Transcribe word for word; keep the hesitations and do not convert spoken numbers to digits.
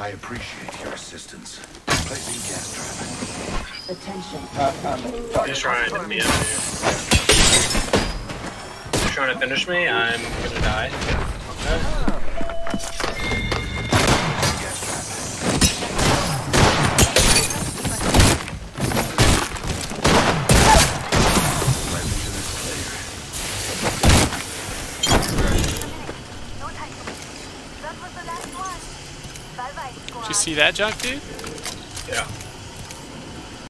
I appreciate your assistance. Placing gas trap. Attention. Uh, um, He's trying to be up here. He's trying to finish me. I'm gonna die. Okay. Did you see that junk, dude? Yeah.